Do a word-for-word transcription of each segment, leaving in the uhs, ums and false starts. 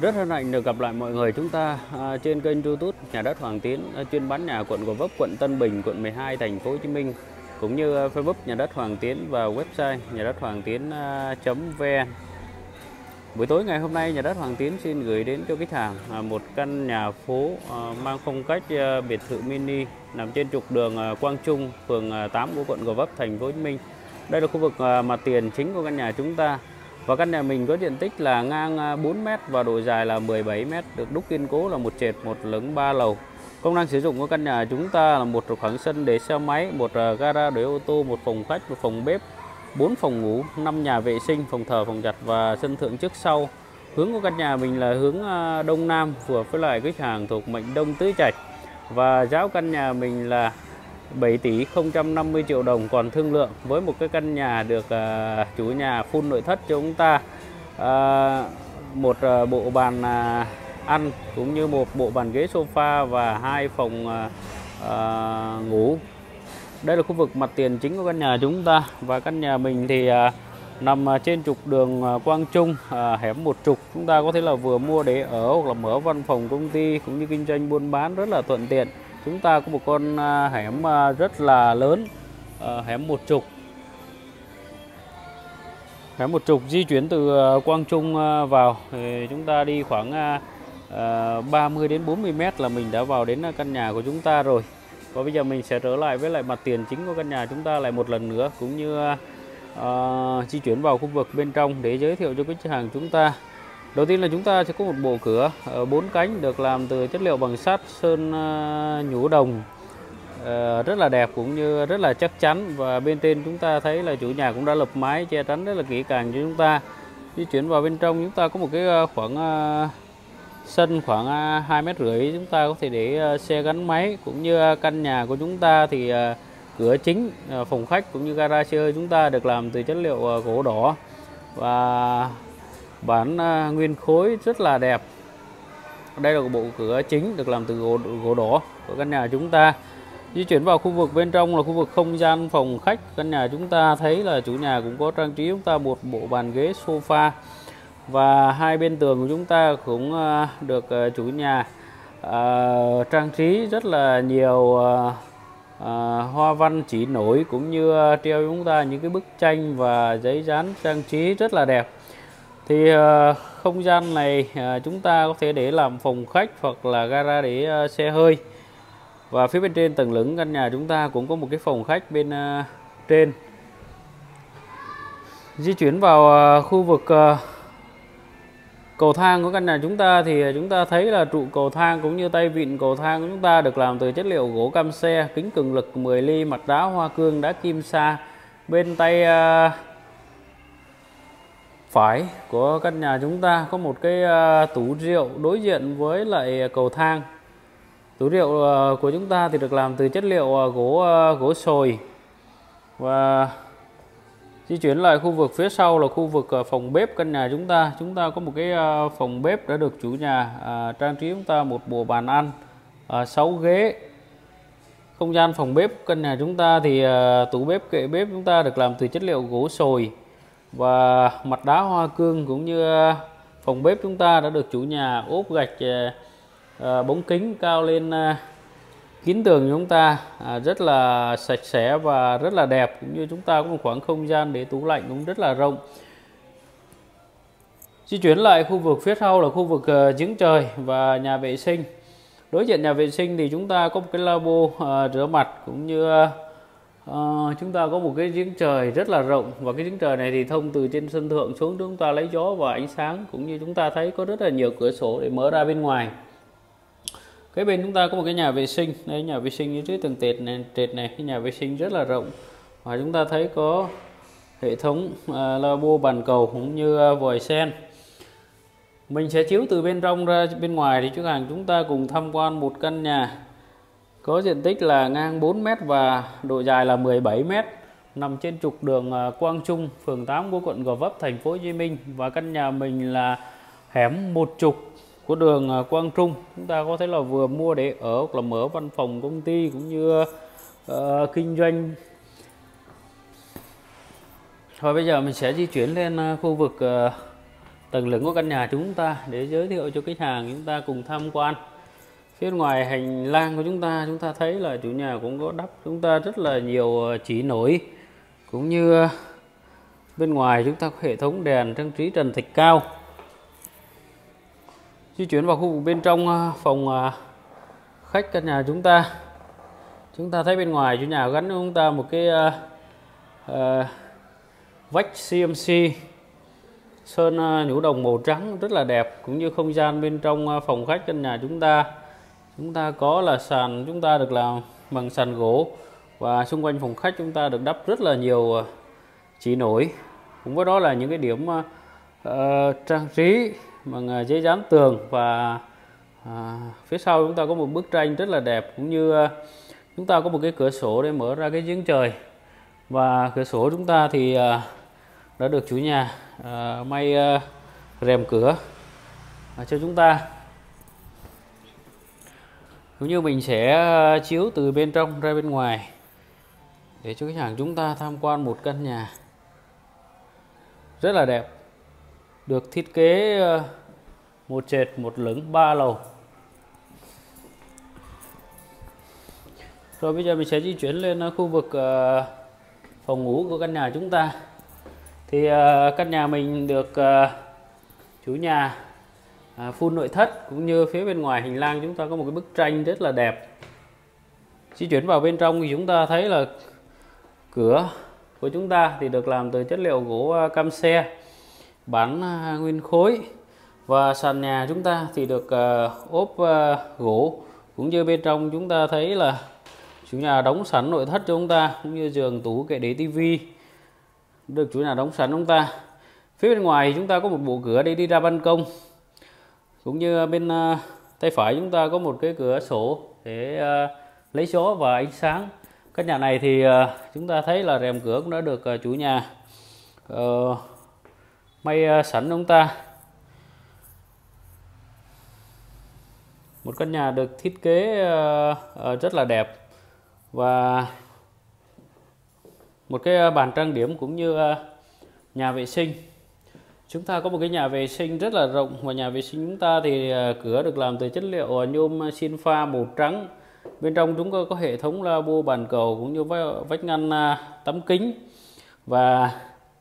Rất hân hạnh được gặp lại mọi người chúng ta à, trên kênh YouTube Nhà đất Hoàng Tiến, à, chuyên bán nhà quận Gò Vấp, quận Tân Bình, quận mười hai, thành phố Hồ Chí Minh, cũng như à, Facebook Nhà đất Hoàng Tiến và website nhà đất hoàng tiến chấm vn. Buổi tối ngày hôm nay, Nhà đất Hoàng Tiến xin gửi đến cho khách hàng à, một căn nhà phố à, mang phong cách à, biệt thự mini nằm trên trục đường à, Quang Trung, phường à, tám của quận Gò Vấp, thành phố Hồ Chí Minh. Đây là khu vực à, mặt tiền chính của căn nhà chúng ta. Và căn nhà mình có diện tích là ngang bốn mét và độ dài là mười bảy mét, được đúc kiên cố là một trệt, một lửng, ba lầu. Công năng sử dụng của căn nhà chúng ta là một khoảng sân để xe máy, một gara để ô tô, một phòng khách, một phòng bếp, bốn phòng ngủ, năm nhà vệ sinh, phòng thờ, phòng giặt và sân thượng trước sau. Hướng của căn nhà mình là hướng đông nam, phù hợp với lại khách hàng thuộc mệnh Đông Tứ Trạch. Và giá căn nhà mình là bảy tỷ không trăm năm mươi triệu đồng, còn thương lượng với một cái căn nhà được uh, chủ nhà full nội thất cho chúng ta, uh, một uh, bộ bàn uh, ăn cũng như một bộ bàn ghế sofa và hai phòng uh, uh, ngủ. Đây là khu vực mặt tiền chính của căn nhà chúng ta, và căn nhà mình thì uh, nằm trên trục đường uh, Quang Trung, uh, hẻm một trục. Chúng ta có thể là vừa mua để ở hoặc là mở văn phòng công ty cũng như kinh doanh buôn bán rất là thuận tiện. Chúng ta có một con hẻm rất là lớn, hẻm một trục. Hẻm một trục di chuyển từ Quang Trung vào thì chúng ta đi khoảng ba mươi đến bốn mươi mét là mình đã vào đến căn nhà của chúng ta rồi. Và bây giờ mình sẽ trở lại với lại mặt tiền chính của căn nhà chúng ta lại một lần nữa, cũng như uh, di chuyển vào khu vực bên trong để giới thiệu cho khách hàng chúng ta. Đầu tiên là chúng ta sẽ có một bộ cửa bốn cánh được làm từ chất liệu bằng sắt, sơn nhũ đồng, rất là đẹp cũng như rất là chắc chắn. Và bên trên chúng ta thấy là chủ nhà cũng đã lợp mái che chắn rất là kỹ càng cho chúng ta. Di chuyển vào bên trong, chúng ta có một cái khoảng sân khoảng hai mét rưỡi, chúng ta có thể để xe gắn máy. Cũng như căn nhà của chúng ta thì cửa chính, phòng khách cũng như gara xe hơi chúng ta được làm từ chất liệu gỗ đỏ và bản uh, nguyên khối rất là đẹp. Đây là bộ cửa chính được làm từ gỗ, gỗ đỏ của căn nhà chúng ta. Di chuyển vào khu vực bên trong là khu vực không gian phòng khách. Căn nhà chúng ta thấy là chủ nhà cũng có trang trí chúng ta một bộ bàn ghế sofa, và hai bên tường của chúng ta cũng uh, được uh, chủ nhà uh, trang trí rất là nhiều uh, uh, hoa văn chỉ nổi, cũng như uh, treo chúng ta những cái bức tranh và giấy dán trang trí rất là đẹp. Thì uh, không gian này uh, chúng ta có thể để làm phòng khách hoặc là gara để uh, xe hơi. Và phía bên trên tầng lửng căn nhà chúng ta cũng có một cái phòng khách bên uh, trên. Di chuyển vào uh, khu vực uh, cầu thang của căn nhà chúng ta thì chúng ta thấy là trụ cầu thang cũng như tay vịn cầu thang của chúng ta được làm từ chất liệu gỗ cam xe, kính cường lực mười ly, mặt đá hoa cương, đá kim sa. Bên tay uh, phải của căn nhà chúng ta có một cái uh, tủ rượu đối diện với lại cầu thang. Tủ rượu uh, của chúng ta thì được làm từ chất liệu uh, gỗ uh, gỗ sồi. Và di chuyển lại khu vực phía sau là khu vực uh, phòng bếp căn nhà chúng ta. Chúng ta có một cái uh, phòng bếp đã được chủ nhà uh, trang trí chúng ta một bộ bàn ăn, uh, sáu ghế. Không gian phòng bếp căn nhà chúng ta thì uh, tủ bếp, kệ bếp chúng ta được làm từ chất liệu gỗ sồi và mặt đá hoa cương, cũng như phòng bếp chúng ta đã được chủ nhà ốp gạch uh, bóng kính cao lên uh, kín tường chúng ta, uh, rất là sạch sẽ và rất là đẹp. Cũng như chúng ta có một khoảng không gian để tủ lạnh cũng rất là rộng. Di chuyển lại khu vực phía sau là khu vực uh, giếng trời và nhà vệ sinh. Đối diện nhà vệ sinh thì chúng ta có một cái lavabo uh, rửa mặt, cũng như uh, Uh, chúng ta có một cái giếng trời rất là rộng. Và cái giếng trời này thì thông từ trên sân thượng xuống, chúng ta lấy gió và ánh sáng. Cũng như chúng ta thấy có rất là nhiều cửa sổ để mở ra bên ngoài. Cái bên chúng ta có một cái nhà vệ sinh. Đây, nhà vệ sinh dưới tầng trệt này, trệt này cái nhà vệ sinh rất là rộng. Và chúng ta thấy có hệ thống uh, lavabo, bàn cầu cũng như uh, vòi sen. Mình sẽ chiếu từ bên trong ra bên ngoài thì khách hàng chúng ta cùng tham quan một căn nhà có diện tích là ngang bốn mét và độ dài là mười bảy mét, nằm trên trục đường Quang Trung, phường tám của quận Gò Vấp, thành phố Hồ Chí Minh. Và căn nhà mình là hẻm một trục của đường Quang Trung. Chúng ta có thể là vừa mua để ở hoặc là mở văn phòng công ty cũng như uh, kinh doanh. Và bây giờ mình sẽ di chuyển lên khu vực uh, tầng lửng của căn nhà chúng ta để giới thiệu cho khách hàng chúng ta cùng tham quan. Phía ngoài hành lang của chúng ta, chúng ta thấy là chủ nhà cũng có đắp chúng ta rất là nhiều chỉ nổi, cũng như bên ngoài chúng ta có hệ thống đèn trang trí trần thạch cao. Di chuyển vào khu vực bên trong phòng khách căn nhà chúng ta, chúng ta thấy bên ngoài chủ nhà gắn cho chúng ta một cái uh, uh, vách xê em xê sơn uh, nhũ đồng màu trắng rất là đẹp, cũng như không gian bên trong uh, phòng khách căn nhà chúng ta chúng ta có là sàn chúng ta được làm bằng sàn gỗ, và xung quanh phòng khách chúng ta được đắp rất là nhiều uh, chỉ nổi, cũng với đó là những cái điểm uh, uh, trang trí bằng uh, giấy dán tường. Và À, phía sau chúng ta có một bức tranh rất là đẹp, cũng như uh, chúng ta có một cái cửa sổ để mở ra cái giếng trời. Và cửa sổ chúng ta thì uh, đã được chủ nhà uh, may uh, rèm cửa uh, cho chúng ta, cũng như mình sẽ uh, chiếu từ bên trong ra bên ngoài để cho khách hàng chúng ta tham quan một căn nhà rất là đẹp, được thiết kế uh, một trệt một lửng ba lầu. Rồi bây giờ mình sẽ di chuyển lên khu vực uh, phòng ngủ của căn nhà chúng ta. Thì uh, căn nhà mình được uh, chủ nhà uh, full nội thất, cũng như phía bên ngoài hành lang chúng ta có một cái bức tranh rất là đẹp. Di chuyển vào bên trong thì chúng ta thấy là cửa của chúng ta thì được làm từ chất liệu gỗ cam xe bán uh, nguyên khối. Và sàn nhà chúng ta thì được uh, ốp uh, gỗ, cũng như bên trong chúng ta thấy là chủ nhà đóng sẵn nội thất cho chúng ta, cũng như giường tủ kệ để tivi được chủ nhà đóng sẵn chúng ta. Phía bên ngoài chúng ta có một bộ cửa để đi ra ban công, cũng như bên uh, tay phải chúng ta có một cái cửa sổ để uh, lấy gió và ánh sáng. Căn nhà này thì uh, chúng ta thấy là rèm cửa cũng đã được uh, chủ nhà uh, may uh, sẵn chúng ta. Một căn nhà được thiết kế uh, uh, rất là đẹp, và một cái bàn trang điểm cũng như uh, nhà vệ sinh. Chúng ta có một cái nhà vệ sinh rất là rộng, và nhà vệ sinh chúng ta thì uh, cửa được làm từ chất liệu nhôm xin pha màu trắng. Bên trong chúng ta có hệ thống là lavabo bàn cầu, cũng như vách ngăn uh, tấm kính, và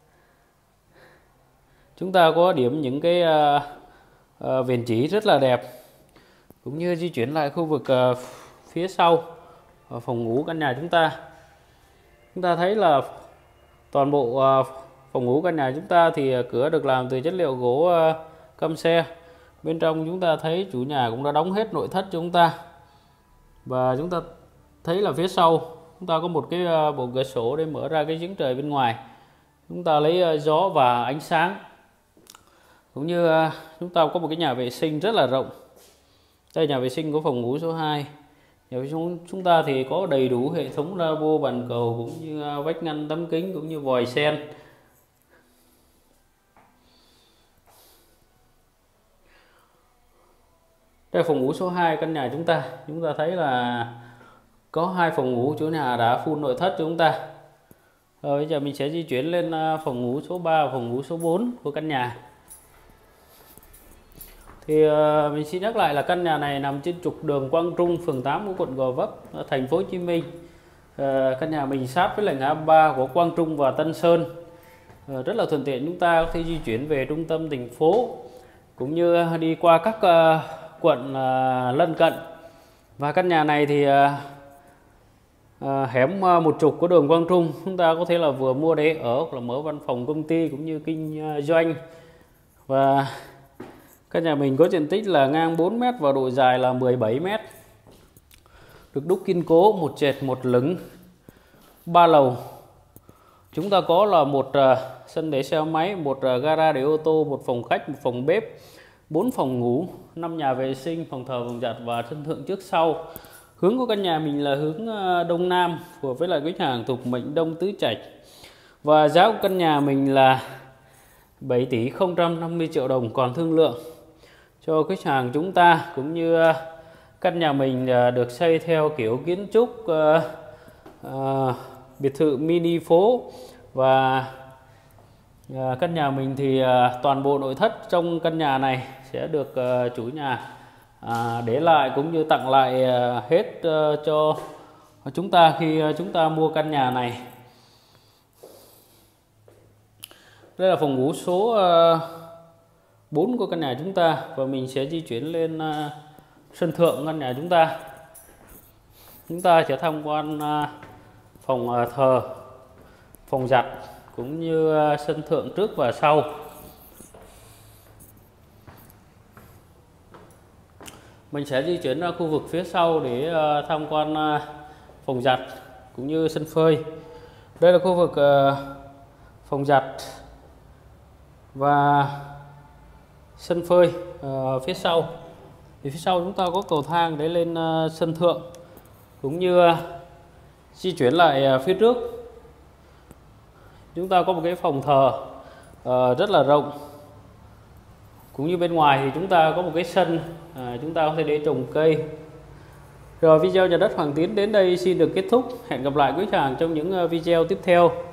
chúng ta có điểm những cái uh, uh, viền chỉ rất là đẹp. Cũng như di chuyển lại khu vực uh, phía sau uh, phòng ngủ căn nhà chúng ta, chúng ta thấy là toàn bộ uh, phòng ngủ căn nhà chúng ta thì uh, cửa được làm từ chất liệu gỗ uh, cam xe. Bên trong chúng ta thấy chủ nhà cũng đã đóng hết nội thất cho chúng ta, và chúng ta thấy là phía sau chúng ta có một cái uh, bộ cửa sổ để mở ra cái giếng trời bên ngoài, chúng ta lấy uh, gió và ánh sáng. Cũng như uh, chúng ta có một cái nhà vệ sinh rất là rộng. Đây nhà vệ sinh của phòng ngủ số hai. Nhà vệ sinh chúng ta thì có đầy đủ hệ thống lavabo bàn cầu, cũng như vách ngăn tấm kính, cũng như vòi sen. Đây là phòng ngủ số hai căn nhà chúng ta. Chúng ta thấy là có hai phòng ngủ chủ nhà đã full nội thất cho chúng ta. Rồi bây giờ mình sẽ di chuyển lên phòng ngủ số ba và phòng ngủ số bốn của căn nhà. Thì uh, mình xin nhắc lại là căn nhà này nằm trên trục đường Quang Trung, phường tám của quận Gò Vấp, ở thành phố Hồ Chí Minh. Uh, căn nhà mình sát với lại ngã ba của Quang Trung và Tân Sơn, uh, rất là thuận tiện chúng ta có thể di chuyển về trung tâm thành phố, cũng như đi qua các uh, quận uh, lân cận. Và căn nhà này thì uh, uh, hẻm uh, một trục của đường Quang Trung, chúng ta có thể là vừa mua để ở, hoặc là mở văn phòng công ty cũng như kinh uh, doanh. Và căn nhà mình có diện tích là ngang bốn mét và độ dài là mười bảy mét. Được đúc kiên cố, một trệt một lửng ba lầu. Chúng ta có là một uh, sân để xe máy, một uh, gara để ô tô, một phòng khách, một phòng bếp, bốn phòng ngủ, năm nhà vệ sinh, phòng thờ, phòng giặt và sân thượng trước sau. Hướng của căn nhà mình là hướng uh, đông nam, phù hợp với lại khách hàng thuộc mệnh Đông Tứ Trạch. Và giá của căn nhà mình là bảy tỷ không trăm năm mươi triệu đồng, còn thương lượng cho khách hàng chúng ta. Cũng như uh, căn nhà mình uh, được xây theo kiểu kiến trúc uh, uh, biệt thự mini phố, và À, căn nhà mình thì à, toàn bộ nội thất trong căn nhà này sẽ được à, chủ nhà à, để lại cũng như tặng lại à, hết à, cho chúng ta khi à, chúng ta mua căn nhà này. Đây là phòng ngủ số à, bốn của căn nhà chúng ta, và mình sẽ di chuyển lên à, sân thượng căn nhà chúng ta. Chúng ta sẽ tham quan à, phòng à, thờ, phòng giặt cũng như à, sân thượng trước và sau. Mình sẽ di chuyển ra khu vực phía sau để uh, tham quan uh, phòng giặt cũng như sân phơi. Đây là khu vực uh, phòng giặt và sân phơi uh, phía sau. Thì phía sau chúng ta có cầu thang để lên uh, sân thượng, cũng như uh, di chuyển lại uh, phía trước. Chúng ta có một cái phòng thờ uh, rất là rộng. Cũng như bên ngoài thì chúng ta có một cái sân, à, chúng ta có thể để trồng cây. Rồi video nhà đất Hoàng Tiến đến đây xin được kết thúc. Hẹn gặp lại quý khách hàng trong những video tiếp theo.